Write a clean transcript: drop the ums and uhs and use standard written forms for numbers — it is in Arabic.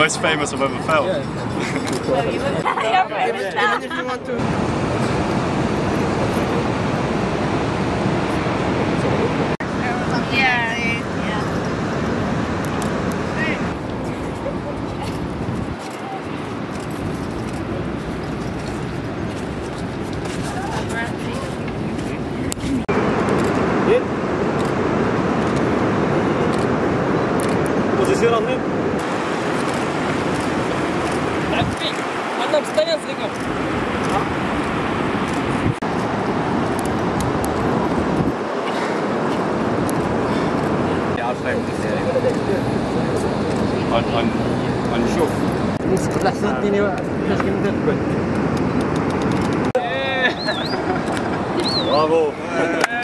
most famous I've ever felt. Yeah. Even if you want to. Yeah. Позиция равная. Она постоянно слегка. هنشوف. لحظة اديني باش كنبدا برافو.